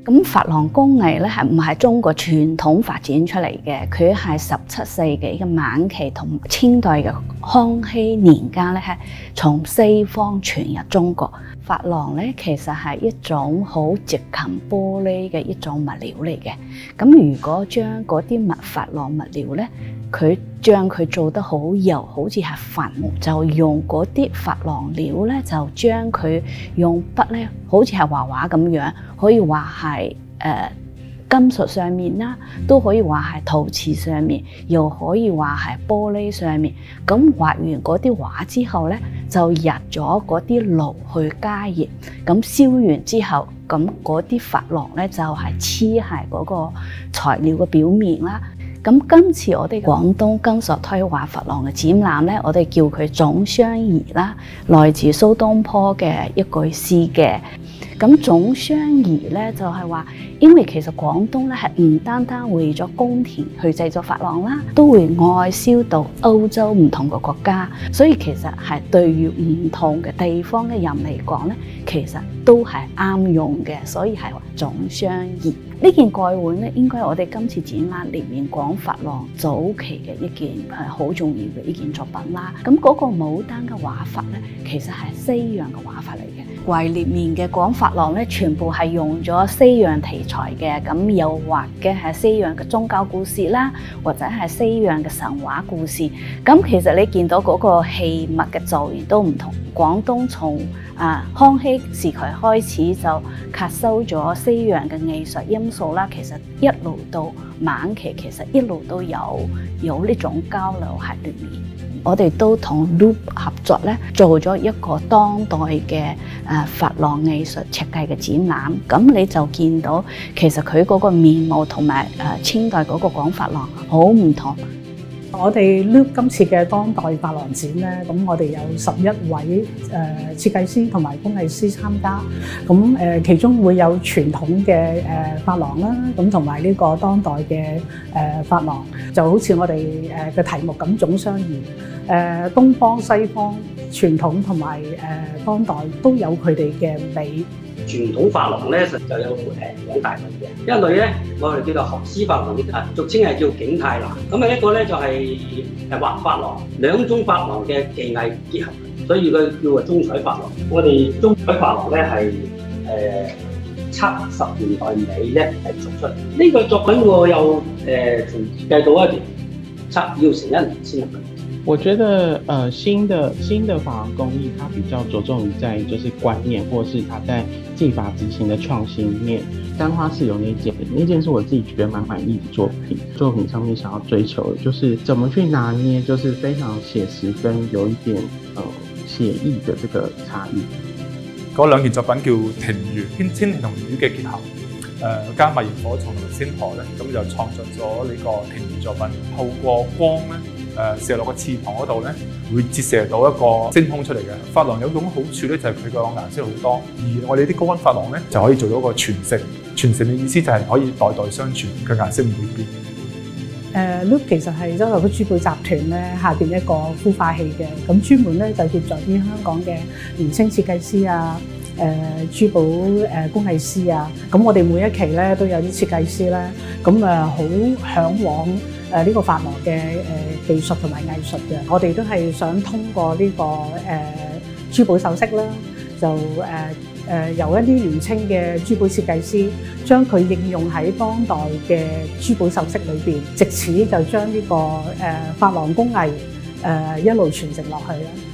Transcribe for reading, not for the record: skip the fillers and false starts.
咁珐琅工藝咧係唔係中國傳統發展出嚟嘅？佢係17世紀嘅晚期同清代嘅康熙年間咧，係從西方傳入中國。珐琅咧其實係一種好接近玻璃嘅一種物料嚟嘅。咁如果將嗰啲珐琅物料咧，佢將佢做得好柔，好似係粉，就用嗰啲珐琅料咧，就將佢用筆咧，好似係畫畫咁樣，可以話係金屬上面啦，都可以話係陶瓷上面，又可以話係玻璃上面。咁畫完嗰啲畫之後咧，就入咗嗰啲爐去加熱，咁燒完之後，咁嗰啲珐琅咧就係黐喺嗰個材料嘅表面啦。咁今次我哋廣東金屬推畫珐琅嘅展覽咧，我哋叫佢總相宜啦，來自蘇東坡嘅一句詩嘅。咁總相宜咧就係話，因為其實廣東咧係唔單單為咗宮廷去製作珐琅啦，都會外銷到歐洲唔同嘅國家，所以其實係對於唔同嘅地方嘅人嚟講咧，其實都係啱用嘅，所以係話總相宜。呢件蓋碗咧，應該係我哋今次展覽裏面廣珐琅早期嘅一件好重要嘅一件作品啦。咁嗰個牡丹嘅畫法咧，其實係西洋嘅畫法嚟嘅。櫃裏面嘅廣珐琅咧，全部係用咗西洋題材嘅，咁又畫嘅係西洋嘅宗教故事啦，或者係西洋嘅神話故事。咁其實你見到嗰個器物嘅造型都唔同。廣東從康熙時期開始就吸收咗西洋嘅藝術因素啦，其實一路到晚期，其實一路都有呢種交流喺裏面。我哋都同 Loop 合作咧，做咗一個當代嘅珐琅藝術設計嘅展覽。咁你就見到其實佢嗰個面貌同埋清代嗰個廣珐琅好唔同。 我哋 Loop 今次嘅當代珐琅展咧，咁我哋有11位設計師同埋工藝師參加。咁其中會有傳統嘅珐琅啦，咁同埋呢個當代嘅珐琅，就好似我哋嘅題目咁總相宜。東方西方傳統同埋當代都有佢哋嘅美。 傳統珐琅咧，實就有兩大類嘅，一類咧我哋叫做學師珐琅，俗稱係叫景泰藍。咁一個咧就係畫珐琅，兩種珐琅嘅技藝結合，所以佢叫做中彩珐琅。我哋中彩珐琅咧係70年代尾咧係做出嚟。呢個作品我又從設計到一年，要成1年先入。 我覺得新的珐琅工藝，它比較着重於在就是觀念，或是它在技法執行的創新面。丹花式有那件是我自己覺得蠻滿意的作品。作品上面想要追求的就是怎麼去拿捏，就是非常寫實跟有一點寫意的這個差異。 嗰兩件作品叫庭魚，天同魚嘅結合，加埋螢火蟲同埋仙荷咧，咁就創作咗呢個庭魚作品。透過光咧。射落個翅膀嗰度咧，會折射到一個真空出嚟嘅。珐琅有種好處咧，就係佢個顏色好多，而我哋啲高溫珐琅咧就可以做到一個傳承。傳承嘅意思就係可以代代相傳，佢顏色唔會變。 Loop 其實係周立福珠寶集團咧下邊一個孵化器嘅，咁專門咧就協助啲香港嘅年輕設計師啊、珠寶工藝師啊。咁我哋每一期咧都有啲設計師咧，咁好嚮往呢個珐琅嘅技術同埋藝術嘅，我哋都係想通過呢個珠寶首飾啦，就由一啲年輕嘅珠寶設計師將佢應用喺當代嘅珠寶首飾裏邊，藉此就將呢個珐琅工藝一路傳承落去啦。